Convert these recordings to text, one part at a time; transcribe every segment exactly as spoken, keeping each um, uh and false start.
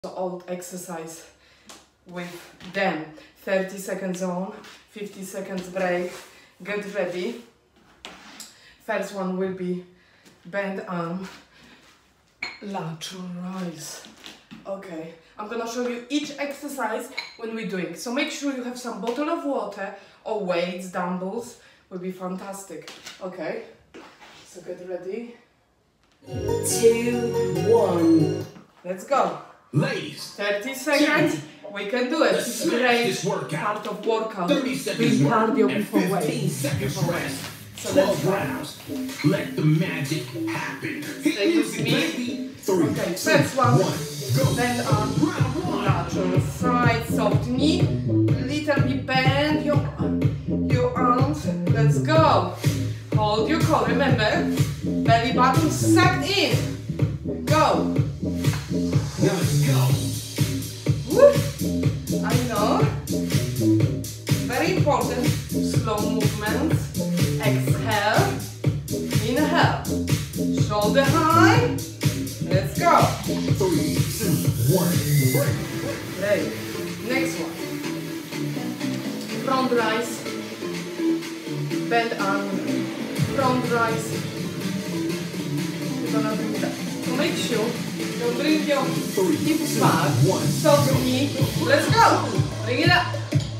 old exercise with them. thirty seconds on, fifty seconds break. Get ready. First one will be bend arm, lateral rise. Okay, I'm gonna show you each exercise when we're doing. So make sure you have some bottle of water or weights, dumbbells, will be fantastic. Okay, so get ready. Two, one. Let's go. Ladies, thirty seconds. We can do it. It's great part of workout. Doing cardio before weight. Seconds rest. So let's rounds. Let the magic happen. Stay with me. Three, okay, first one. one go. Bend arm, lateral side, soft knee. Little bit bend your your arms. Let's go. Hold your core. Remember, belly button sucked in. Go. Now let's go. Woo. I know. Very important. Slow movements. Exhale. Inhale. Shoulder high. Let's go. Three, two, one, break. Great. Next one. Front rise. Bend arm. Front rise. You're gonna bring that. So make sure you bring your hips back. Soft knee. Let's go. Bring it up.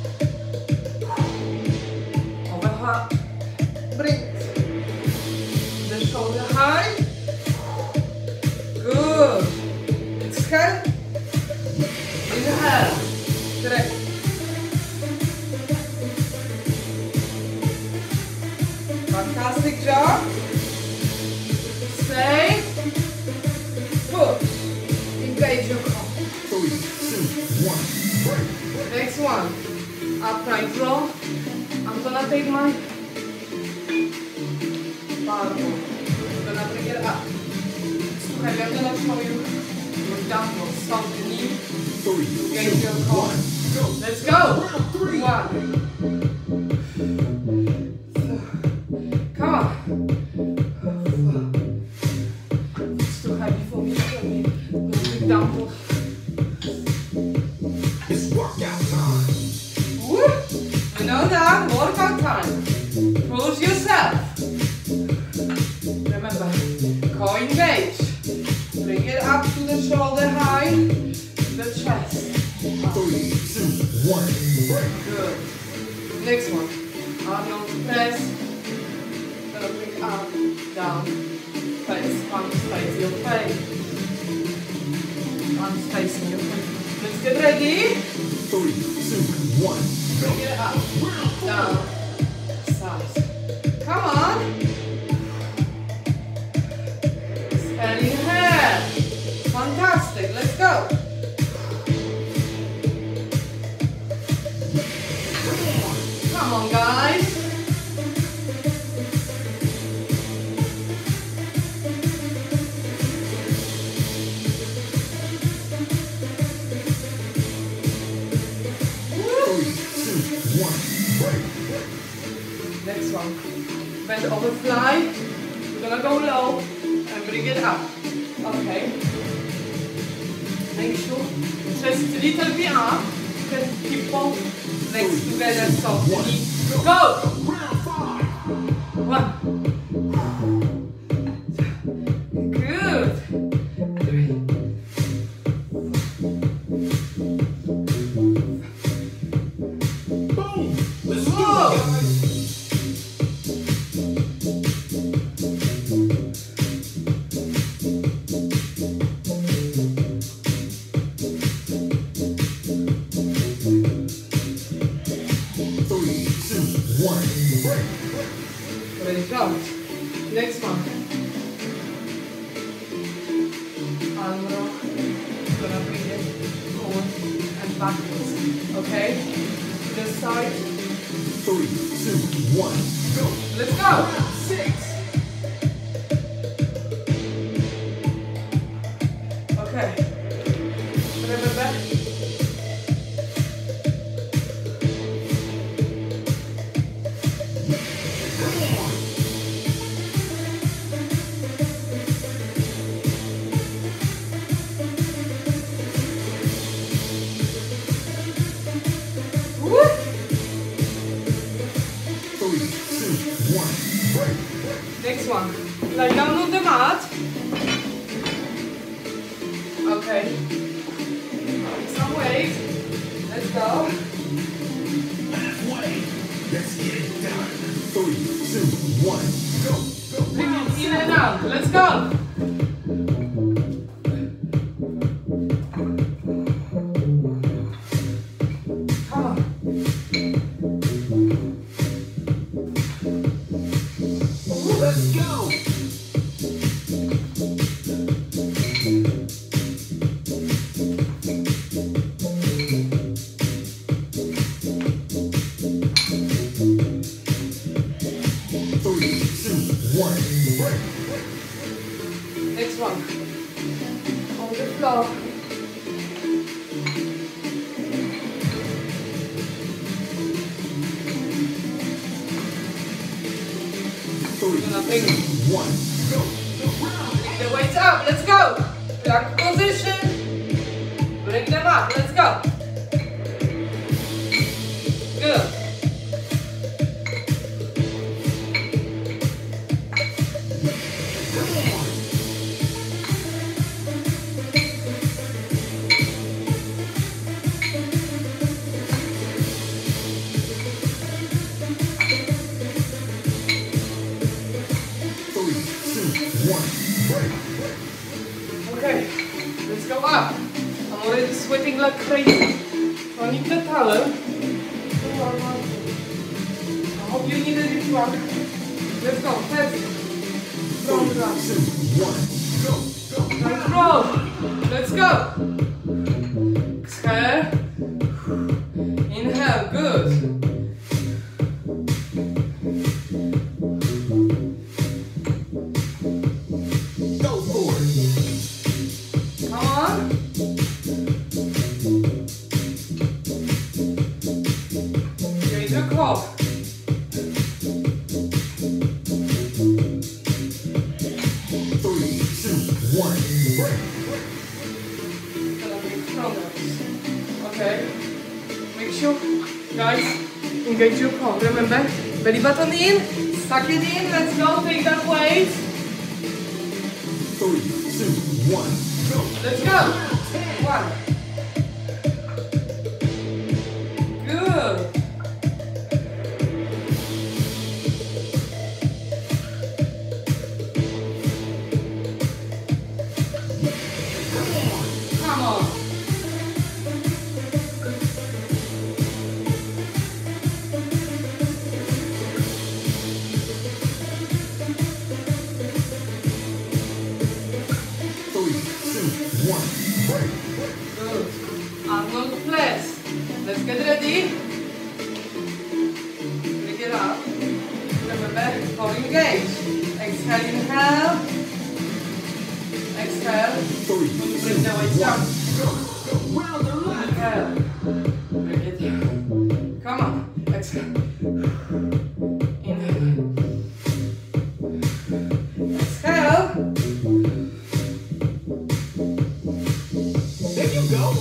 Overhead. Bring the shoulder high. Good. Exhale. Inhale. Great. Fantastic job. Stay. Push. Engage your core. Three, two, one, break. Next one. Upright row. I'm gonna take my barbell. I'm gonna bring it up. Okay, I'm gonna show you your dumbbells. Soft knee. Three, Engage two, your core. one, go. Let's go. Round three. One. Come on. It's too heavy for me. Let me big dumbbell. It's workout time. Woo! You know that? Workout time. Push yourself. Remember, core engage. Bring it up to the shoulder high, the chest. Three, two, one, break. Good. Next one. Arnold press. Gonna bring up, down. Face, palms face your face. Palms facing your face. Let's get ready. Three, two, one, Bring it up, down, side. Come on. Exhale, inhale. Fantastic. Let's go. Come on, guys. Next one. Bend over fly. We're gonna go low and bring it up. Okay. Make sure chest a little bit up. You can keep both legs together softly. Go! One. Good. Three. Boom! Let's Whoa. go, guys. Three, two, one, break. Ready, go. Next one. Arm rock. Gonna bring it forward and backwards. Okay? To the side. Three, two, one, go. Let's go. Six. Okay. Remember. go. Halfway. Let's get it done. Three, two, one, go. Go. Bring it in and out. Let's go. Come on. Let's go. Three, two, one, break. Next one. On the floor. Three, Nothing. two, one, go. Bring the weights up. Let's go. Plank position. Bring them up. Let's go. Good. Three, two, one, break. Okay, let's go up. I'm already sweating like crazy. So I need the towel. I hope you need a deep one. Let's go, first. From the ground. Two, one, go. Go. And roll. Let's go. Exhale. Inhale, good. Go for it. Come on. Raise your core. Three, two, one, break. Gonna be stronger. Okay. Make sure, guys, engage your core. Remember, belly button in, suck it in. Let's go. Take that weight. Three, two, one, go. Let's go. One. Good. Come on. Three, two, one, break. Good. Arnold press. Let's get ready. Bring it up. Remember, core engage. Exhale, inhale. Exhale. Three, Bring the weight two, down. one, go. Round the line. Inhale. Bring it down. Come on. Exhale. Inhale. Exhale. There you go.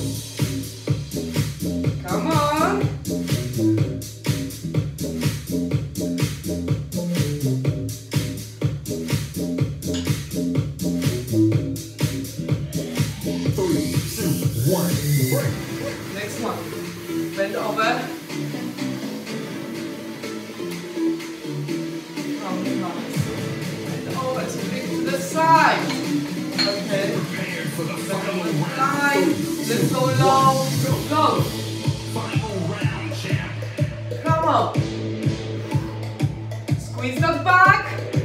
Come on. Three, two, one, break. Next one. Bend over. Oh, nice. Bend over. Swing to the side. Okay. Prepared for the final round. Nine. Let's go low. Go. Final round, champ. Come on. Squeeze the back.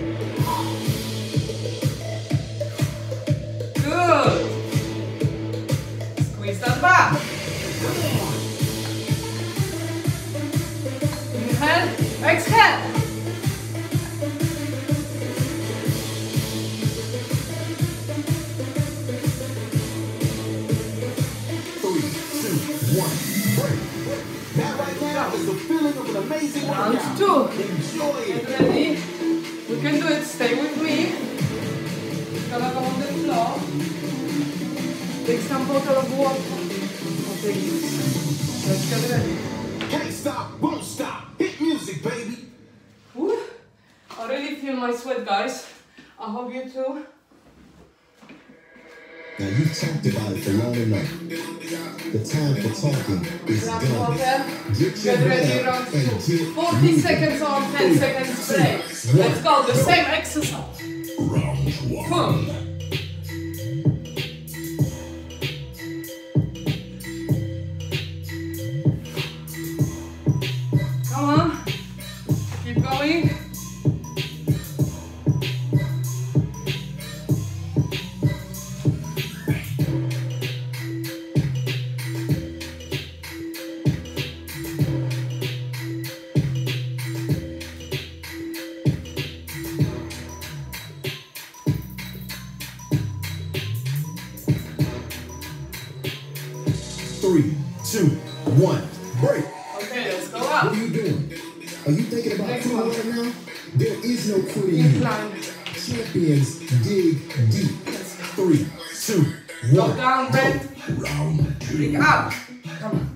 Good. Squeeze the back. Inhale. Exhale. Three, two, one, break. That right now is the feeling of an amazing Round workout. two. Enjoy Get it. ready. We can do it. Stay with me. Gonna go on the floor. Take some bottle of water. I'll take this. Let's get ready. Can't stop, won't stop. Hit music, baby. Woo. I really feel my sweat, guys. I hope you too. Now you've talked about it for long enough. The time for talking is Grab done. water. Get your Get ready, head up round and two. get forty moving. seconds on, ten seconds break. Let's go, the same exercise. Round one. Boom. Come on. Keep going. Three, two, one, break. Okay, let's go What up. are you doing? Are you thinking about Next quitting one. right now? There is no quitting you. Incline. Champions dig deep. Three, two, Go one. down, bend. Round two. Pick up. Come on.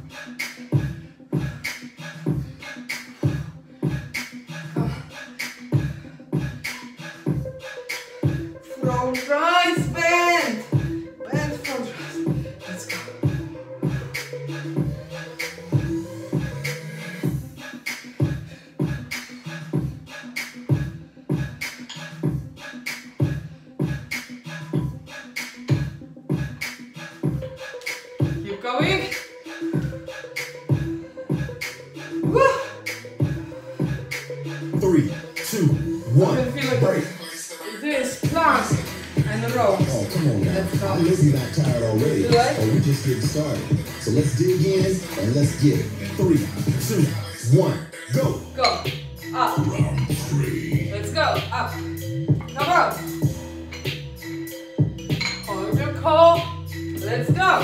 Front rise, bend. Bend front rise. Let's go. Keep going. Woo. Three, two, one, I can feel it. break. This plank and row. Oh, come on now. Let's go. I know you're not tired already. You like? Oh, we just getting started. So let's dig in and let's get it. Three, two, one, go. Go. Up. Round three. Let's go. Up. Come on. Hold your core. Let's go.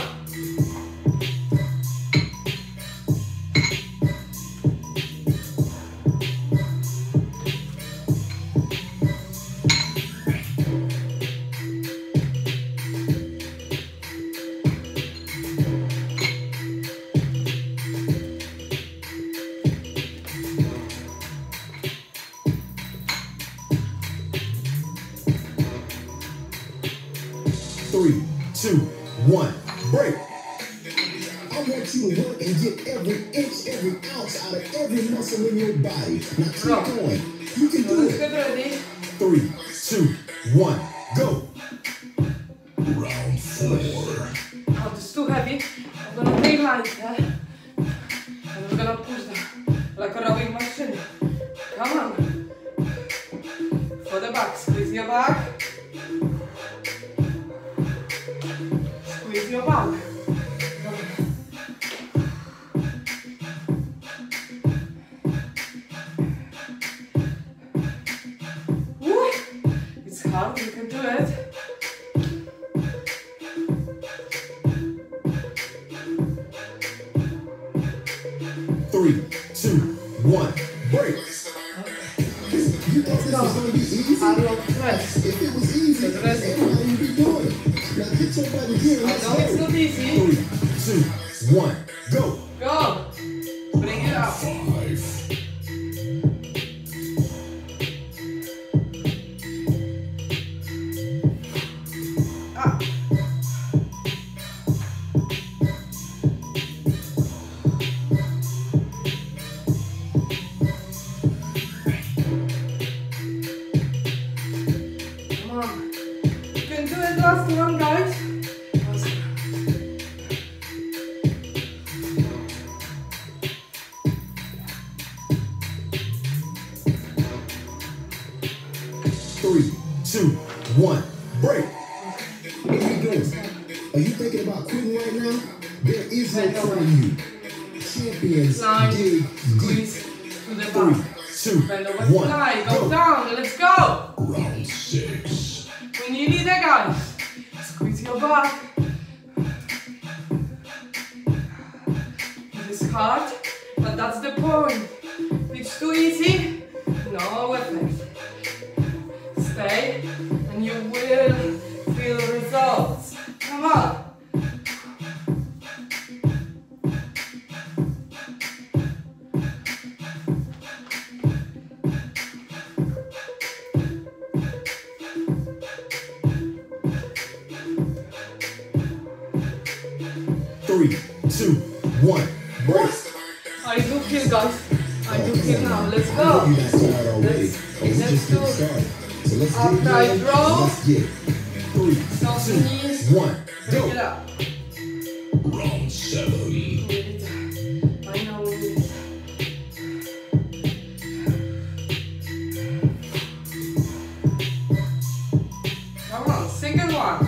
Three, two, one, break. I want you to work and get every inch, every ounce out of every muscle in your body. Now keep Row. going. You can do Let's it. get ready. Three, two, one, go. Round four. Oh, this is too heavy. I'm gonna take lines there. And I'm gonna push them like a rowing machine. Come on. For the back. Squeeze your back. Squeeze your back. Come on. Woo. It's hard, you can do it. Three, two, one, break. You thought this was gonna be easy? I love press. If it was easy, The rest- everybody would be doing it. Now get your body here and I let's know it's go. not easy. Three, two, one, go. Go. Bring it up. Five. Up. Come on. You can do it last one, guys. Three, two, one, break. What are you doing? Are you thinking about quitting right now? There is no quitting you. Champions Line. dig deep. Squeeze to the Three, back. two, Bend over, one, fly. Go go. down. Let's go. Round six. We need it, guys. Squeeze your back. It is hard, but that's the point. If it's too easy, no effect. Stay, and you will feel results. Come on. Three, two, one, break. I do feel, guys. I do feel now. Let's I go. know you got started already. Let's, Oh, we let's just do getting started. So let's after get I going. draw. Let's get it. Three, Soft two, knees. one, Bring it go. up. Round seven. I know we did it. Come on, second one.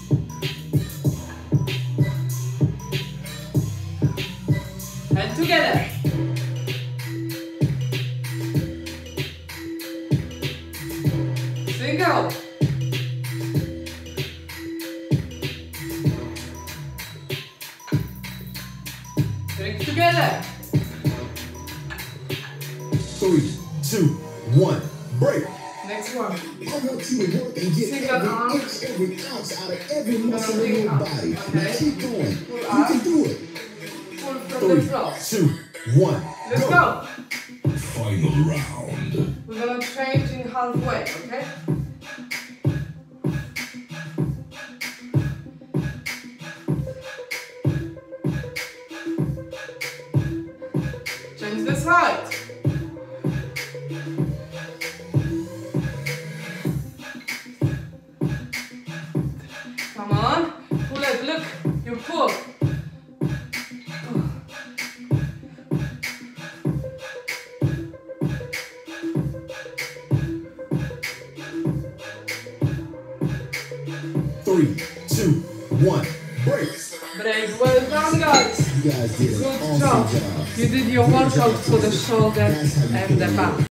And together. Single. Bring it together. Three, two, one, break. Next one. I want you to work and get Single every arm. inch, every ounce out of every muscle bring in it your up. body. Now Okay. keep going. Pull You up. can do it. Pull from the Three, floor. two, one, Let's go. go. Final round. We're gonna change in halfway, okay? Change the side. Come on, pull it, look, you pull. Three, two, one, break. Break, well done guys. You guys did an Good awesome job. job. You did your Good workout job for the today. shoulder That's how you and put the in back. work.